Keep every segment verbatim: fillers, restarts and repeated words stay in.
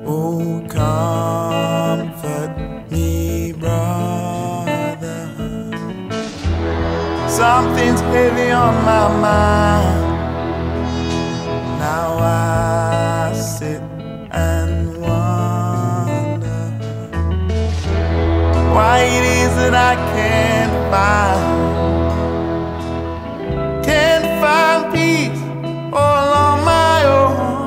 Oh, comfort me, brother. Something's heavy on my mind. Now I sit and wonder why it is that I can't find, can't find peace all on my own.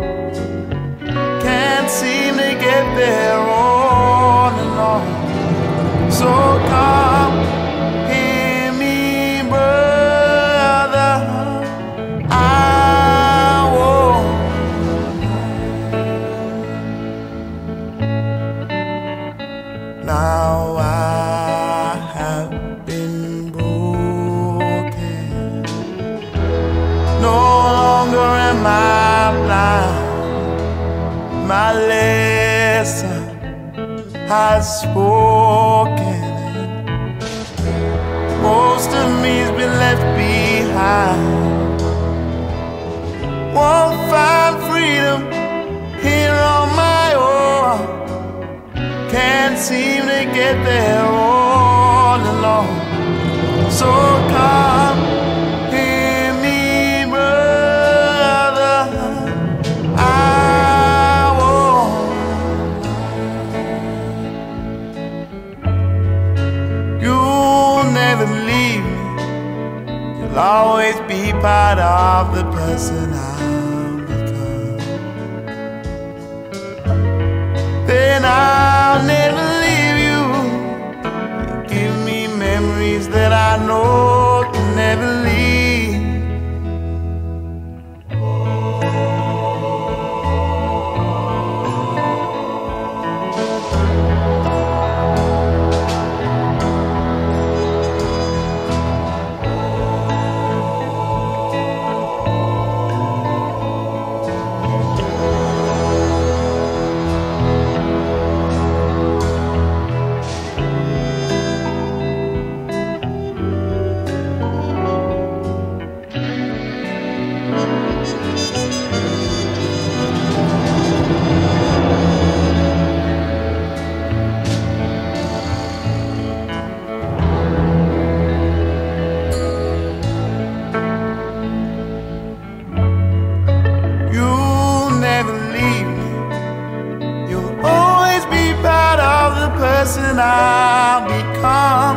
Can't seem to get there on and on. So come, hear me, brother. I won't. Now I have been broken. No longer am I blind. My lesson has spoken. Most of me's been left behind. Won't find freedom here on my own. Can't seem to get there all alone. So come, hear me, brother. I never leave me. You'll always be part of the person I'll become. Then I'll never leave you. You give me memories that I know can never leave. Person I'll become.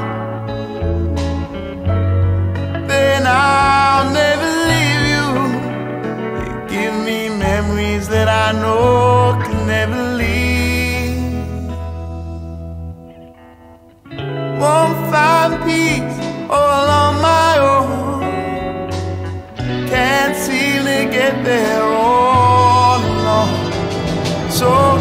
Then I'll never leave you. You give me memories that I know can never leave. Won't find peace all on my own. Can't seem to get there all alone. So